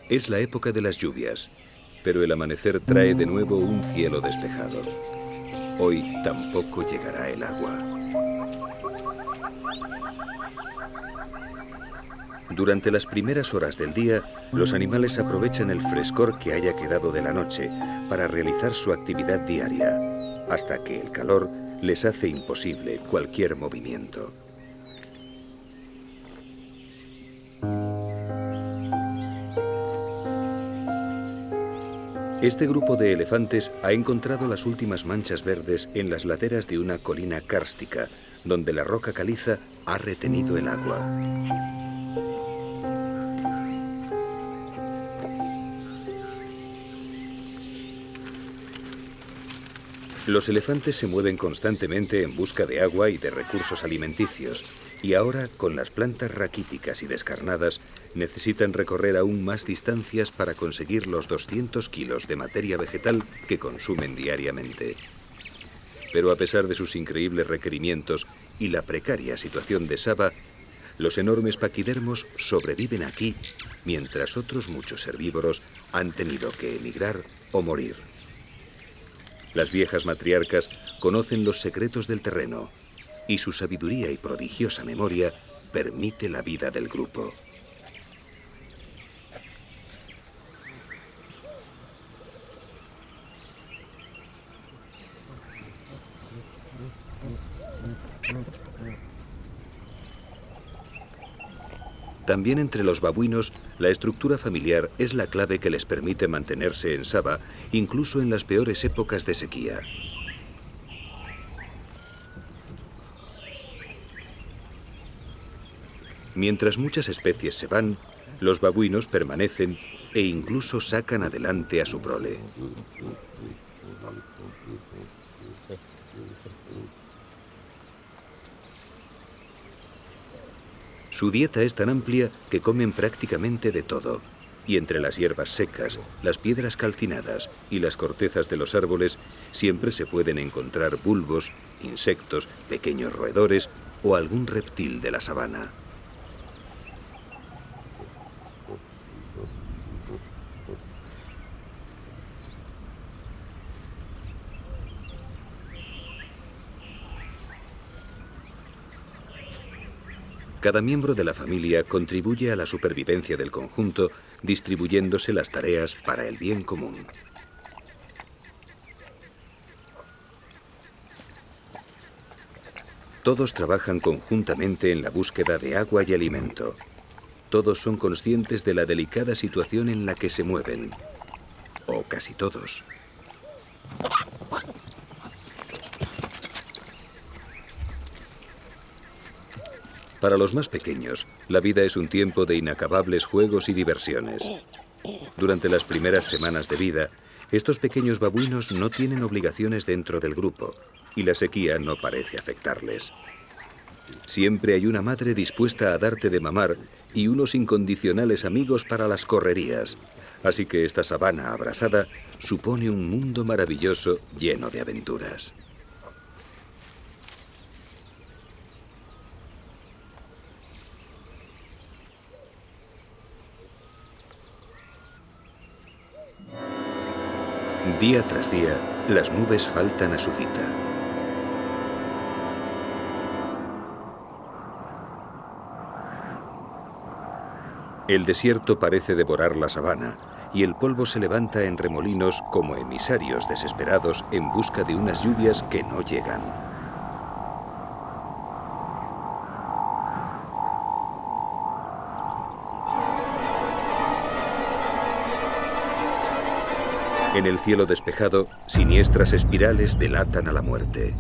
Es la época de las lluvias, pero el amanecer trae de nuevo un cielo despejado. Hoy tampoco llegará el agua. Durante las primeras horas del día, los animales aprovechan el frescor que haya quedado de la noche para realizar su actividad diaria, hasta que el calor les hace imposible cualquier movimiento. Este grupo de elefantes ha encontrado las últimas manchas verdes en las laderas de una colina kárstica, donde la roca caliza ha retenido el agua. Los elefantes se mueven constantemente en busca de agua y de recursos alimenticios, y ahora, con las plantas raquíticas y descarnadas, necesitan recorrer aún más distancias para conseguir los 200 kilos de materia vegetal que consumen diariamente. Pero a pesar de sus increíbles requerimientos y la precaria situación de Sabah, los enormes paquidermos sobreviven aquí, mientras otros muchos herbívoros han tenido que emigrar o morir. Las viejas matriarcas conocen los secretos del terreno y su sabiduría y prodigiosa memoria permite la vida del grupo. También entre los babuinos, la estructura familiar es la clave que les permite mantenerse en Sabah, incluso en las peores épocas de sequía. Mientras muchas especies se van, los babuinos permanecen e incluso sacan adelante a su prole. Su dieta es tan amplia que comen prácticamente de todo, y entre las hierbas secas, las piedras calcinadas y las cortezas de los árboles siempre se pueden encontrar bulbos, insectos, pequeños roedores o algún reptil de la sabana. Cada miembro de la familia contribuye a la supervivencia del conjunto, distribuyéndose las tareas para el bien común. Todos trabajan conjuntamente en la búsqueda de agua y alimento. Todos son conscientes de la delicada situación en la que se mueven, o casi todos. Para los más pequeños, la vida es un tiempo de inacabables juegos y diversiones. Durante las primeras semanas de vida, estos pequeños babuinos no tienen obligaciones dentro del grupo y la sequía no parece afectarles. Siempre hay una madre dispuesta a darte de mamar y unos incondicionales amigos para las correrías. Así que esta sabana abrasada supone un mundo maravilloso lleno de aventuras. Día tras día, las nubes faltan a su cita. El desierto parece devorar la sabana y el polvo se levanta en remolinos como emisarios desesperados en busca de unas lluvias que no llegan. En el cielo despejado, siniestras espirales delatan a la muerte.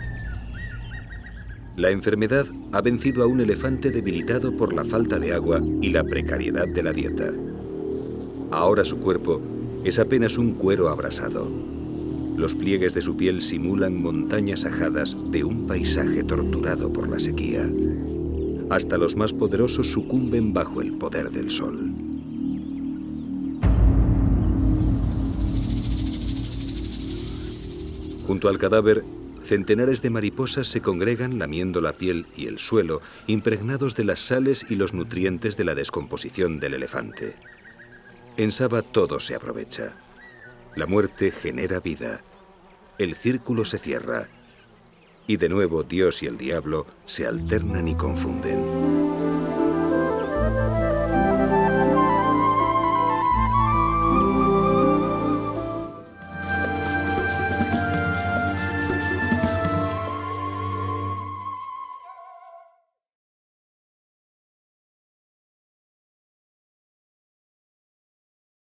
La enfermedad ha vencido a un elefante debilitado por la falta de agua y la precariedad de la dieta. Ahora su cuerpo es apenas un cuero abrasado. Los pliegues de su piel simulan montañas ajadas de un paisaje torturado por la sequía. Hasta los más poderosos sucumben bajo el poder del sol. Junto al cadáver, centenares de mariposas se congregan lamiendo la piel y el suelo, impregnados de las sales y los nutrientes de la descomposición del elefante. En Saba todo se aprovecha. La muerte genera vida. El círculo se cierra. Y de nuevo Dios y el diablo se alternan y confunden.